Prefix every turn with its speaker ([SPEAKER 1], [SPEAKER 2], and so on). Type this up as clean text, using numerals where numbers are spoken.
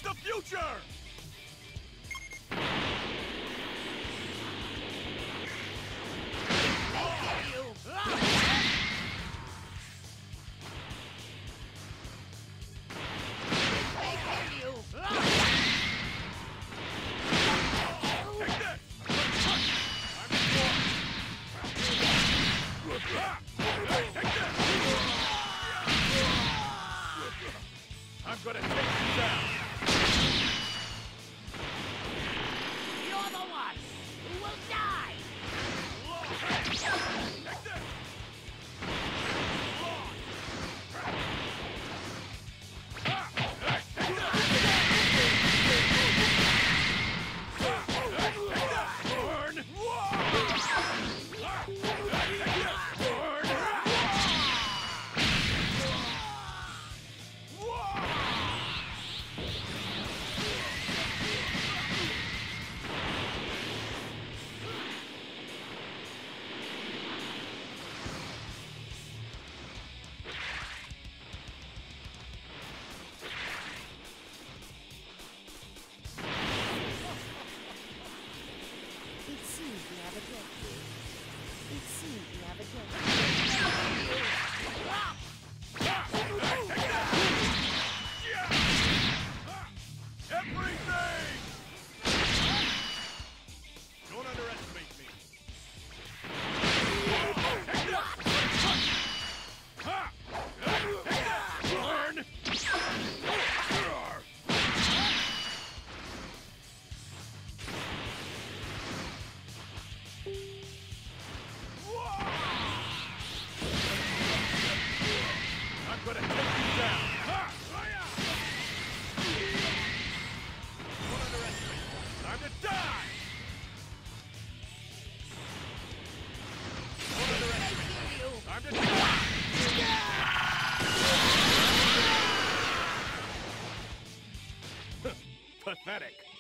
[SPEAKER 1] the future! I'm gonna take you down!
[SPEAKER 2] You're the one who will die!
[SPEAKER 1] Take this!
[SPEAKER 2] It seems we have a dead. It seems we have a dead.
[SPEAKER 1] Everything! Don't underestimate me. Burn! I'm gonna take you down! Don't underestimate me. Time to die! Don't underestimate me. Time to die! Pathetic.